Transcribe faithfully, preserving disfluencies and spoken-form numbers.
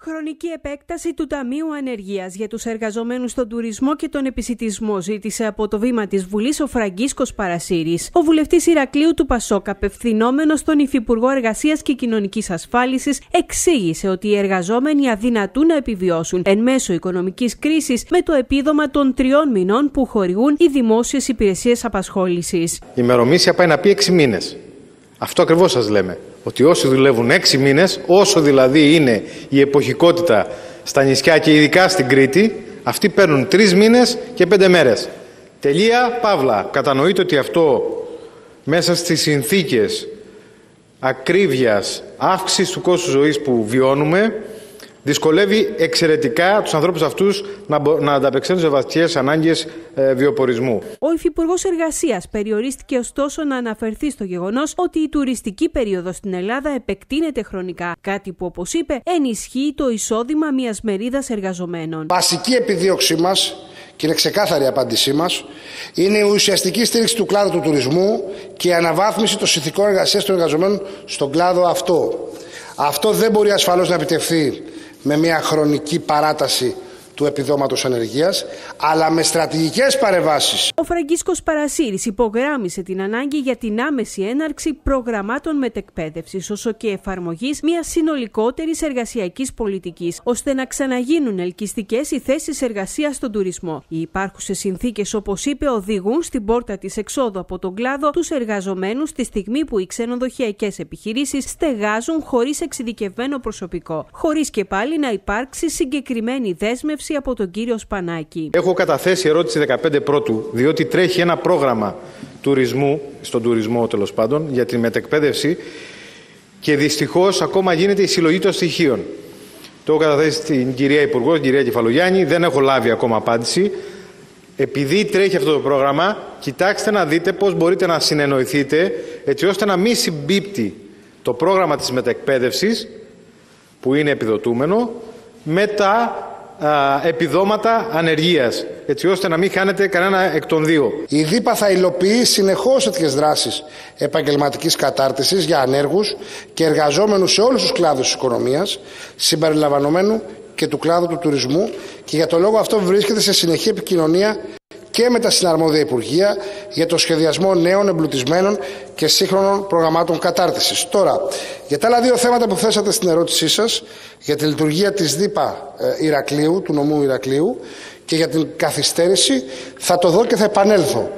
Χρονική επέκταση του Ταμείου Ανεργίας για τους εργαζομένους στον τουρισμό και τον επισιτισμό ζήτησε από το βήμα της Βουλής ο Φραγκίσκος Παρασύρης. Ο βουλευτής Ηρακλείου του Πασόκ, απευθυνόμενος στον Υφυπουργό Εργασίας και Κοινωνικής Ασφάλισης, εξήγησε ότι οι εργαζόμενοι αδυνατούν να επιβιώσουν εν μέσω οικονομικής κρίσης με το επίδομα των τριών μηνών που χορηγούν οι δημόσιες υπηρεσίες απασχόλησης. Η ημερομήσια πάει να πει έξι μήνες. Αυτό ακριβώς σας λέμε. Ότι όσοι δουλεύουν έξι μήνες, όσο δηλαδή είναι η εποχικότητα στα νησιά και ειδικά στην Κρήτη, αυτοί παίρνουν τρεις μήνες και πέντε μέρες. Τελεία, παύλα. Κατανοείτε ότι αυτό μέσα στις συνθήκες ακρίβειας, αύξησης του κόστου ζωής που βιώνουμε, δυσκολεύει εξαιρετικά τους ανθρώπους αυτούς να, να ανταπεξέλθουν σε βασικές ανάγκες ε, βιοπορισμού. Ο Υφυπουργός Εργασίας περιορίστηκε ωστόσο να αναφερθεί στο γεγονός ότι η τουριστική περίοδος στην Ελλάδα επεκτείνεται χρονικά, κάτι που, όπως είπε, ενισχύει το εισόδημα μιας μερίδας εργαζομένων. Βασική επιδίωξή μας, και είναι ξεκάθαρη η απάντησή μας, είναι η ουσιαστική στήριξη του κλάδου του τουρισμού και η αναβάθμιση των συνθηκών εργασίας των εργαζομένων στον κλάδο αυτό. Αυτό δεν μπορεί ασφαλώς να επιτευχθεί με μια χρονική παράταση του επιδόματος ανεργίας, αλλά με στρατηγικές παρεμβάσεις. Ο Φραγκίσκος Παρασύρης υπογράμμισε την ανάγκη για την άμεση έναρξη προγραμμάτων μετεκπαίδευσης, όσο και εφαρμογής μιας συνολικότερης εργασιακής πολιτικής, ώστε να ξαναγίνουν ελκυστικές οι θέσεις εργασίας στον τουρισμό. Οι υπάρχουσες συνθήκες, όπως είπε, οδηγούν στην πόρτα της εξόδου από τον κλάδο τους εργαζομένους τη στιγμή που οι ξενοδοχειακές επιχειρήσεις στεγάζουν χωρίς εξειδικευμένο προσωπικό, χωρίς και πάλι να υπάρξει συγκεκριμένη δέσμευση από τον κύριο Σπανάκη. Έχω καταθέσει ερώτηση δεκαπέντε πρώτου, διότι τρέχει ένα πρόγραμμα τουρισμού, στον τουρισμό τέλος πάντων, για τη μετεκπαίδευση και δυστυχώς ακόμα γίνεται η συλλογή των στοιχείων. Το έχω καταθέσει στην κυρία Υπουργό, την κυρία Κεφαλογιάννη, δεν έχω λάβει ακόμα απάντηση. Επειδή τρέχει αυτό το πρόγραμμα, κοιτάξτε να δείτε πώς μπορείτε να συνεννοηθείτε έτσι ώστε να μην συμπίπτει το πρόγραμμα της μετεκπαίδευσης, που είναι επιδοτούμενο, με τα επιδόματα ανεργίας, έτσι ώστε να μην χάνετε κανένα εκ των δύο. Η ΔΥΠΑ θα υλοποιεί συνεχώς τέτοιες δράσεις επαγγελματικής κατάρτισης για ανέργους και εργαζόμενους σε όλους τους κλάδους της οικονομίας, συμπεριλαμβανομένου και του κλάδου του τουρισμού, και για τον λόγο αυτό βρίσκεται σε συνεχή επικοινωνία και με τα συναρμόδια Υπουργεία για το σχεδιασμό νέων, εμπλουτισμένων και σύγχρονων προγραμμάτων κατάρτισης. Τώρα, για τα άλλα δύο θέματα που θέσατε στην ερώτησή σας, για τη λειτουργία της ΔΥΠΑ ε, Ηρακλείου, του νομού Ηρακλείου, και για την καθυστέρηση, θα το δω και θα επανέλθω.